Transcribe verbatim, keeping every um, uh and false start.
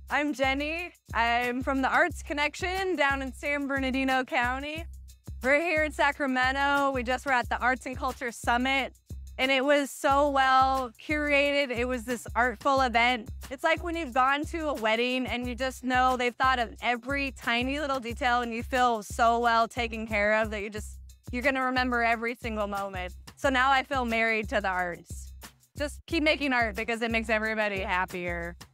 I'm Jenny. I'm from the Arts Connection down in San Bernardino County. We're here in Sacramento. We just were at the Arts and Culture Summit, and it was so well curated. It was this artful event. It's like when you've gone to a wedding and you just know they've thought of every tiny little detail and you feel so well taken care of that you just, you're gonna remember every single moment. So now I feel married to the arts. Just keep making art because it makes everybody happier.